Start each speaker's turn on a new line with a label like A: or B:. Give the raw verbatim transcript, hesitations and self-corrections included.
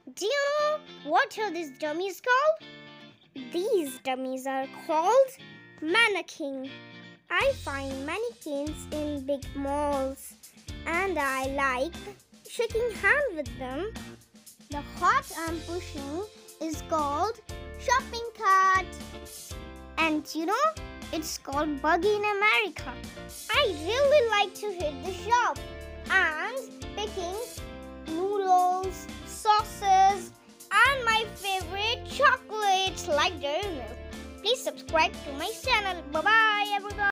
A: Do you know what are these dummies called? These dummies are called mannequin. I find mannequins in big malls and I like shaking hands with them. The cart I'm pushing is called shopping cart. And you know, it's called buggy in America. I really like to hit the shop and picking noodles, sauces, and my favorite chocolates like dairy milk. Please subscribe to my channel. Bye bye everyone.